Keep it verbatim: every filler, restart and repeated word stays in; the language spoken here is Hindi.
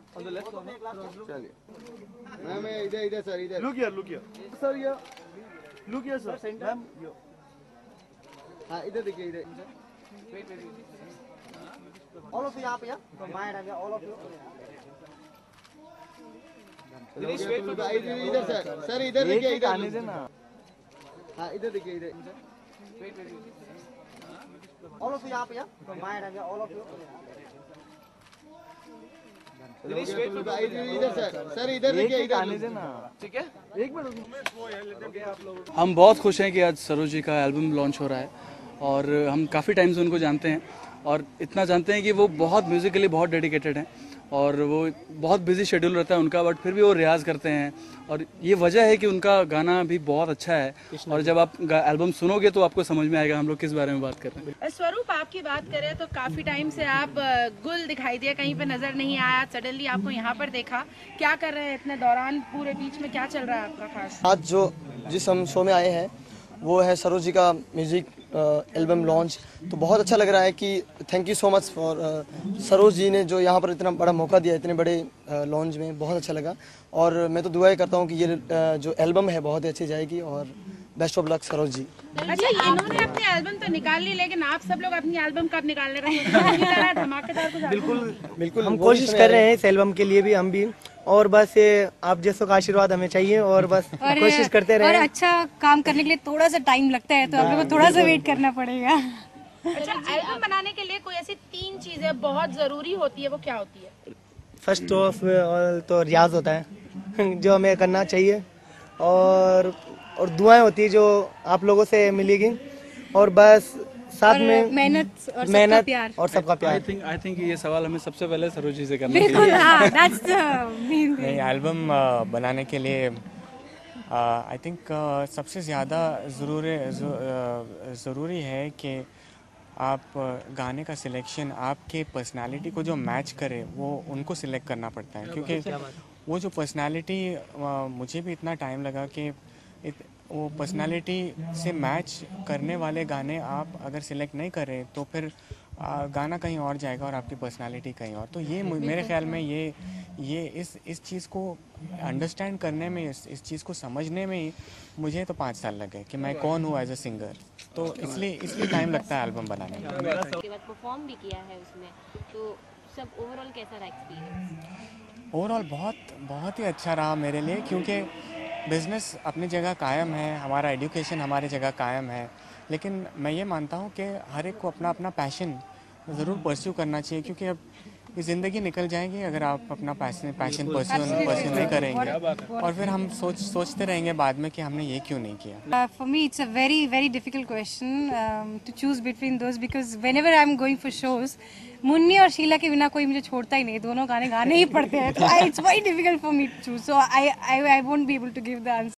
चलिए मैम इधर इधर सर इधर look here look here sir ये लुक हियर सर मैम हाँ इधर देखिए इधर ऑल ऑफ यू यहाँ पे माइंड आ गया ऑल ऑफ यू इधर सर सर इधर देखिए इधर आने देना हाँ इधर देखिए इधर ऑल ऑफ यू यहाँ पे माइंड आ गया ऑल ऑफ यू इधर सर सर इधर देखिए इधर आने देना ठीक है एक मिनट हम बहुत खुश हैं कि आज सरोज जी का एल्बम लॉन्च हो रहा है और हम काफ़ी टाइम से उनको जानते हैं और इतना जानते हैं कि वो बहुत म्यूज़िकली बहुत डेडिकेटेड हैं और वो बहुत बिजी शेड्यूल रहता है उनका, बट फिर भी वो रियाज़ करते हैं और ये वजह है कि उनका गाना भी बहुत अच्छा है और जब आप एल्बम सुनोगे तो आपको समझ में आएगा हम लोग किस बारे में बात कर रहे हैं। स्वरूप आपकी बात करें तो काफी टाइम से आप गुल दिखाई दिया, कहीं पे नजर नहीं आया, सडनली आपको यहाँ पर देखा, क्या कर रहे हैं इतने दौरान, पूरे बीच में क्या चल रहा है आपका खास? आज जो जिस हम शो में आए हैं वो है सरोज जी का म्यूजिक एल्बम लॉन्च, तो बहुत अच्छा लग रहा है कि thank you so much for Saroj ji ने जो यहाँ पर इतना बड़ा मौका दिया इतने बड़े लॉन्च में, बहुत अच्छा लगा और मैं तो दुआ करता हूँ कि ये जो एल्बम है बहुत ही अच्छी जाएगी और best of luck Saroj ji. अच्छा, इन्होंने अपनी एल्बम तो निकाल ली, लेकिन आप सब लोग अपनी एल्बम कब निकालने रहे? धमाकेदार कुछ बिल्कुल बिल्कुल हम कोशिश कर रहे हैं इस एल्बम के लिए भी, हम भी, और बस ये आप जैसों का आशीर्वाद हमें चाहिए और बस कोशिश करते रहे। और अच्छा काम करने के लिए थोड़ा सा टाइम लगता है तो आप लोगों को थोड़ा सा वेट करना पड़ेगा। अच्छा, एल्बम बनाने के लिए कोई ऐसी तीन चीजें बहुत जरूरी होती है, वो क्या होती है? फर्स्ट ऑफ ऑल तो रियाज होता है जो हमें करना चाहिए और और दुआएं होती है जो आप लोगों से मिलेगी और बस साथ में मेहनत और सबका मेहनत प्यार। और सबका प्यार। आई थिंक आई थिंक ये सवाल हमें सबसे पहले सरोज जी से करना चाहिए। बिल्कुल, हाँ, that's the main thing। नहीं, एल्बम बनाने के लिए आई थिंक सबसे ज़्यादा ज़रूरी ज़रूरी है कि आप गाने का सिलेक्शन आपके पर्सनालिटी को जो मैच करे वो उनको सिलेक्ट करना पड़ता है, क्योंकि वो जो पर्सनालिटी मुझे भी इतना टाइम लगा कि इत, वो पर्सनालिटी से मैच करने वाले गाने आप अगर सिलेक्ट नहीं करें तो फिर आ, गाना कहीं और जाएगा और आपकी पर्सनालिटी कहीं और। तो ये मेरे ख्याल में ये ये इस इस चीज़ को अंडरस्टैंड करने में, इस इस चीज़ को समझने में ही मुझे तो पाँच साल लगे कि मैं कौन हूँ एज अ सिंगर, तो इसलिए इसलिए टाइम लगता है एल्बम बनाने में। उसके बाद परफॉर्म भी किया है उसमें, तो सब ओवरऑल कैसा रहा एक्सपीरियंस? ओवरऑल बहुत बहुत ही अच्छा रहा मेरे लिए, क्योंकि बिज़नेस अपनी जगह कायम है, हमारा एजुकेशन हमारी जगह कायम है, लेकिन मैं ये मानता हूँ कि हर एक को अपना अपना पैशन ज़रूर परस्यू करना चाहिए, क्योंकि अब ये ज़िंदगी निकल जाएगी अगर आप अपना पैशन पैशन परस्यू परस्यू नहीं करेंगे और फिर हम सोच सोचते रहेंगे बाद में कि हमने ये क्यों नहीं किया। For me it's a very very difficult question to choose between those, because whenever I am going for shows, Munni और शीला के बिना कोई मुझे छोड़ता ही नहीं, दोनों गाने गाने ही पड़ते हैं, तो it's very difficult for me to choose, so I I I won't be able to give the answer.